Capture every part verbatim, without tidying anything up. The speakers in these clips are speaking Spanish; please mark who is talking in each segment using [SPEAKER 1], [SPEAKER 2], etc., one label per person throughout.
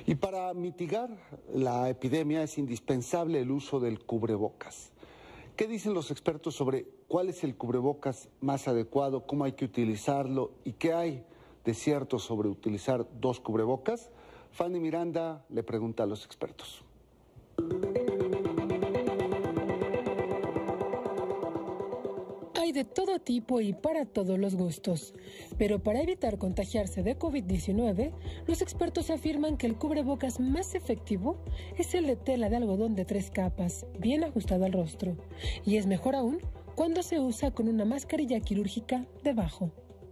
[SPEAKER 1] Y para mitigar la epidemia es indispensable el uso del cubrebocas. ¿Qué dicen los expertos sobre cuál es el cubrebocas más adecuado, cómo hay que utilizarlo y qué hay de cierto sobre utilizar dos cubrebocas? Fanny Miranda le pregunta a los expertos.
[SPEAKER 2] Hay de todo tipo y para todos los gustos. Pero para evitar contagiarse de COVID diecinueve, los expertos afirman que el cubrebocas más efectivo es el de tela de algodón de tres capas, bien ajustado al rostro. Y es mejor aún cuando se usa con una mascarilla quirúrgica debajo.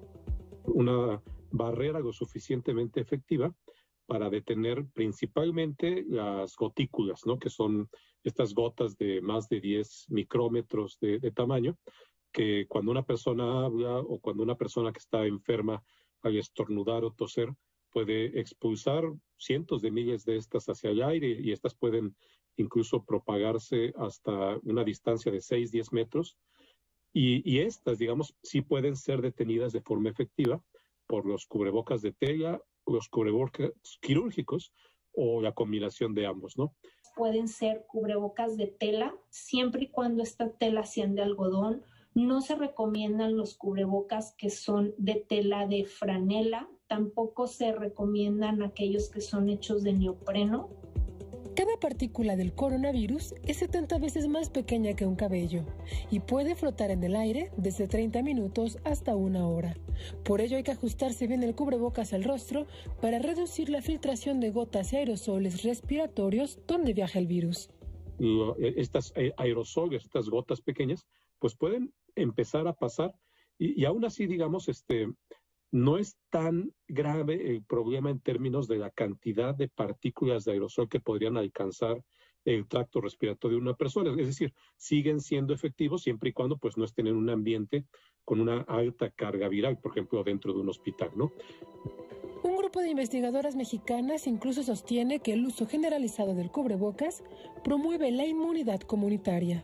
[SPEAKER 3] Una barrera lo suficientemente efectiva para detener principalmente las gotículas, ¿no? Que son estas gotas de más de diez micrómetros de, de tamaño, que cuando una persona habla o cuando una persona que está enferma al estornudar o toser puede expulsar cientos de miles de estas hacia el aire y estas pueden incluso propagarse hasta una distancia de seis a diez metros y, y estas, digamos, sí pueden ser detenidas de forma efectiva por los cubrebocas de tela, los cubrebocas quirúrgicos o la combinación de ambos, ¿no?
[SPEAKER 4] Pueden ser cubrebocas de tela siempre y cuando esta tela sea de algodón. No se recomiendan los cubrebocas que son de tela de franela, tampoco se recomiendan aquellos que son hechos de neopreno.
[SPEAKER 2] Cada partícula del coronavirus es setenta veces más pequeña que un cabello y puede flotar en el aire desde treinta minutos hasta una hora. Por ello hay que ajustarse bien el cubrebocas al rostro para reducir la filtración de gotas y aerosoles respiratorios donde viaja el virus.
[SPEAKER 3] Estas aerosoles, estas gotas pequeñas, pues pueden empezar a pasar y, y aún así, digamos, este, no es tan grave el problema en términos de la cantidad de partículas de aerosol que podrían alcanzar el tracto respiratorio de una persona. Es decir, siguen siendo efectivos siempre y cuando pues no estén en un ambiente con una alta carga viral, por ejemplo, dentro de un hospital, ¿no?
[SPEAKER 2] Un grupo de investigadoras mexicanas incluso sostiene que el uso generalizado del cubrebocas promueve la inmunidad comunitaria.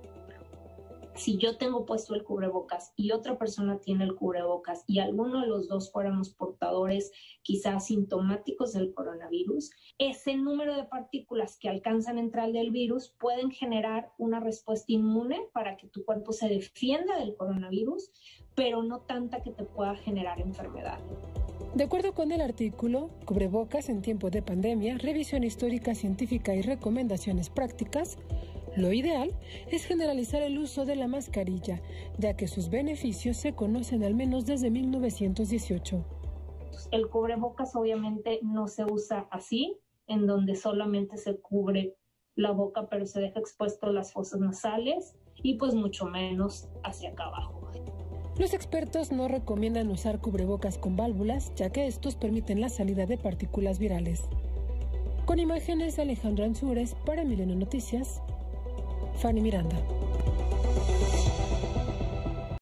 [SPEAKER 4] Si yo tengo puesto el cubrebocas y otra persona tiene el cubrebocas y alguno de los dos fuéramos portadores quizás sintomáticos del coronavirus, ese número de partículas que alcanzan a entrar del virus pueden generar una respuesta inmune para que tu cuerpo se defienda del coronavirus, pero no tanta que te pueda generar enfermedad.
[SPEAKER 2] De acuerdo con el artículo Cubrebocas en tiempos de pandemia, revisión histórica científica y recomendaciones prácticas, lo ideal es generalizar el uso de la mascarilla, ya que sus beneficios se conocen al menos desde mil novecientos dieciocho.
[SPEAKER 4] El cubrebocas obviamente no se usa así, en donde solamente se cubre la boca, pero se deja expuesto las fosas nasales y pues mucho menos hacia acá abajo.
[SPEAKER 2] Los expertos no recomiendan usar cubrebocas con válvulas, ya que estos permiten la salida de partículas virales. Con imágenes de Alejandro Ansúrez para Milenio Noticias, Fanny Miranda.